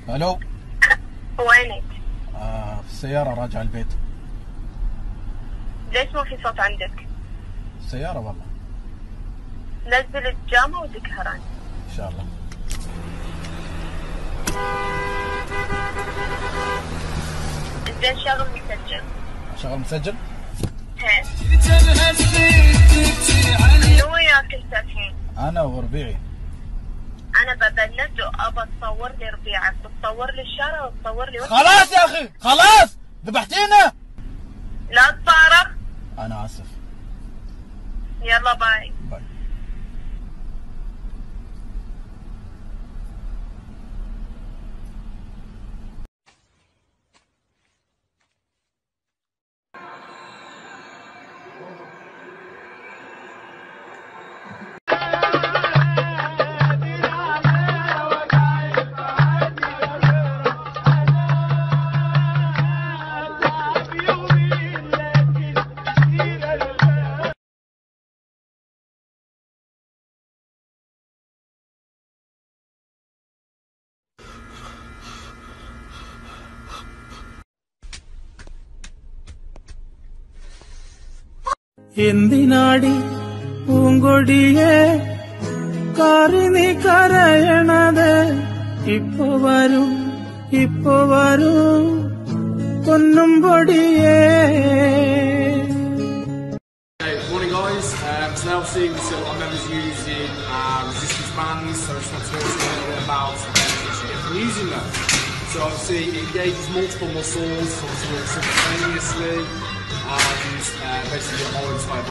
الو. وينك؟ في السيارة راجع البيت. ليش ما في صوت عندك؟ السيارة والله. نزل البيجامة ودكهران ان شاء الله. زين شغل مسجل. شغل مسجل؟ هي شو وياك انت الحين؟ انا وربيعي. انا ببلد وابى تصور لي ربيعك وتصور لي الشارع وتصور لي خلاص يا اخي خلاص ذبحتينا. لا تصارخ. انا اسف. يلا باي. باي. എന്തിനാടി പൂങ്കൊടിയെ കാറി നീ കരയണത് ഇപ്പൊ വരൂ പൊന്നും പൊടിയേ. Morning guys, so now seeing some of our members using resistance bands, so I just want to talk to you a little bit about the benefits you get from using them. So obviously it engages multiple muscles, obviously works simultaneously, and basically your whole entire.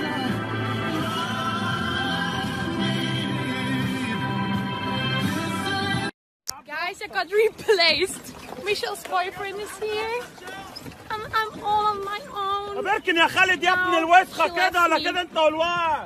Guys, I got replaced. Michelle's boyfriend is here. I'm all on my own. طب اركن يا خالد يا ابن الوسخه كده ولا كده انت والواد.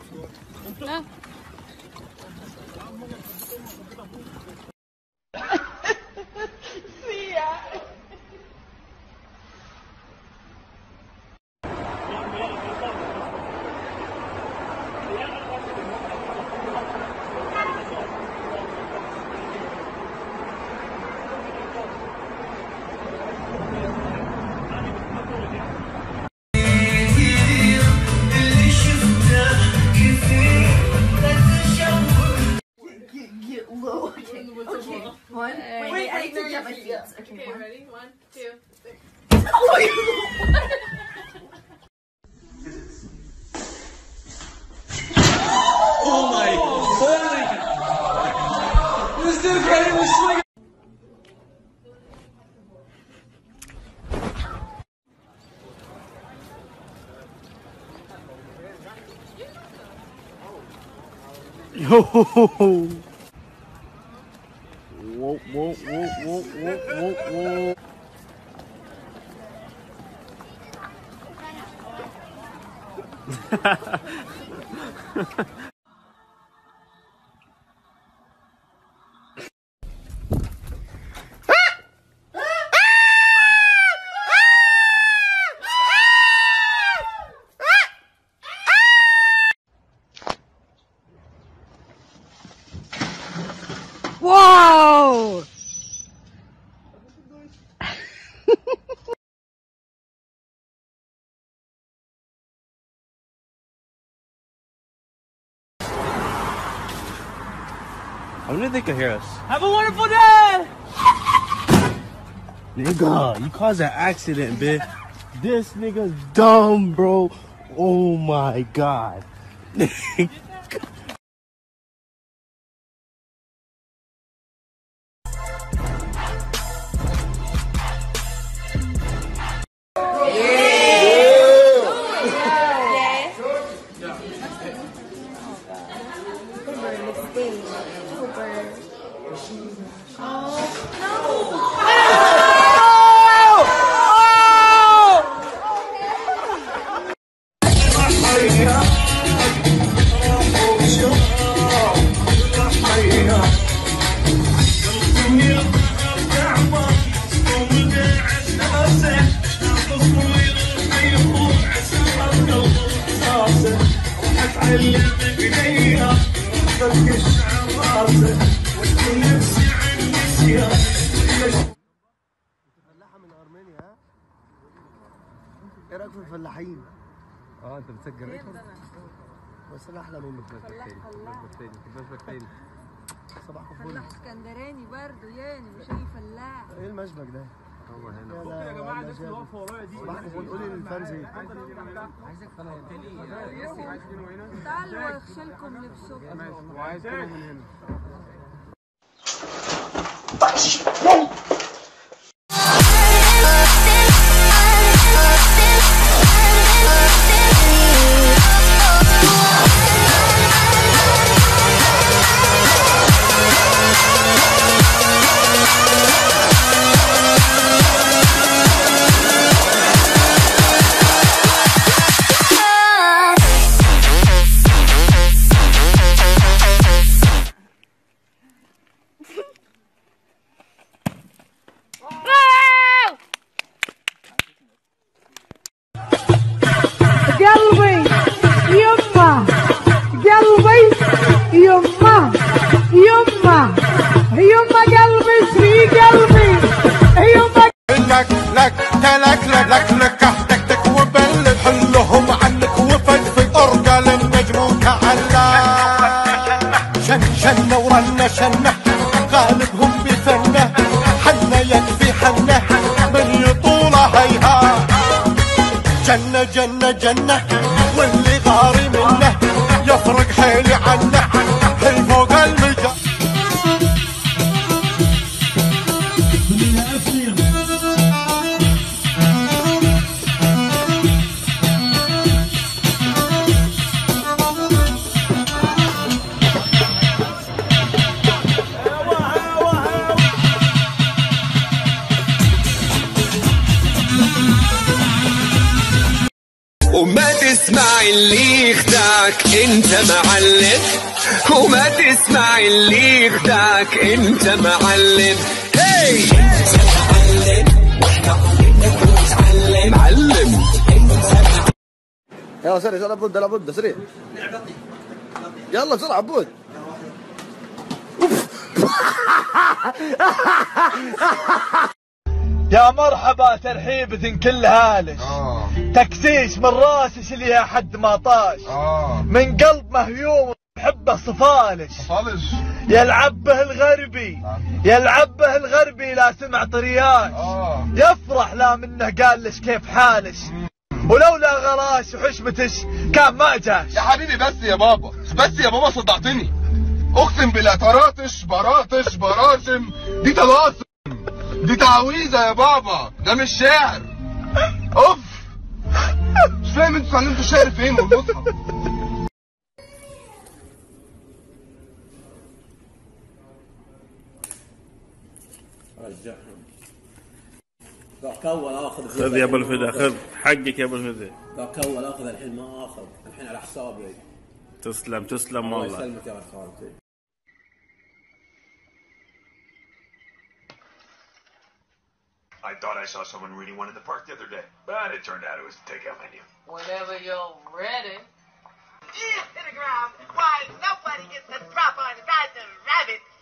Okay, one. Wait, I need to get my feet. Okay, Ready? 1, 2, 3. Oh my holy! This dude can't even swing. Yo. Whoa. Whoa! I wonder if they can hear us. Have a wonderful day! Nigga, you caused an accident, bitch. This nigga's dumb, bro. Oh my god. فلاحة من أرمينيا ها؟ إيه رأيك في الفلاحين؟ انت بتسجل ريكورد؟ بس أنا أحلى منك. صباحكم فل. فلاح اسكندراني برضه يعني مش اي فلاح. إيه المشبك ده؟ هو هنا بكره يا جماعة الناس اللي واقفة ورايا دي. صباحكم فل. قولي للفانز إيه؟ عايزك تعالوا واغسلكم لبسكم. وعايز كده من هنا. شنة ورنة شنة غالبهم بفنة حنة يكفي حنة من يطولة هيها جنة جنة جنة واللي غاري منه يفرق حيلي عنه هي فوق المجا. وما تسمع اللي يخدعك انت معلم، وما تسمع اللي يخدعك انت معلم. هي انت معلم واحنا علمناك وتعلم معلم. يلا سريع يلا عبود يلا عبود سريع يلا بسرعة عبود. يا مرحبا ترحيبة كل هالش. تكسيش من راسش اللي حد ما طاش. من قلب مهيوم حبه صفالش. يلعب به الغربي يلعب به الغربي لا سمع طرياش. يفرح لا منه قال لش كيف حالش. ولولا غراش وحشمتش كان ما جاش. يا حبيبي بس يا بابا بس يا بابا صدعتني اقسم بالله. طراطش براطش براشم دي طلاسم دي تعويذه يا بابا ده مش شعر. اوف مش فاهم انتوا اتعلمتوا الشعر فين والمصحف. ذاك اول اخذ خذ يا ابو الفدا خذ حقك يا ابو الفدا. ذاك اول اخذ الحين ما اخذ الحين على حسابي. تسلم تسلم والله. الله يسلمك يا خالتي. I thought I saw someone reading one in the park the other day, but it turned out it was the takeout menu. Whenever you're ready. Instagram, why nobody gets to drop on Roger Rabbit.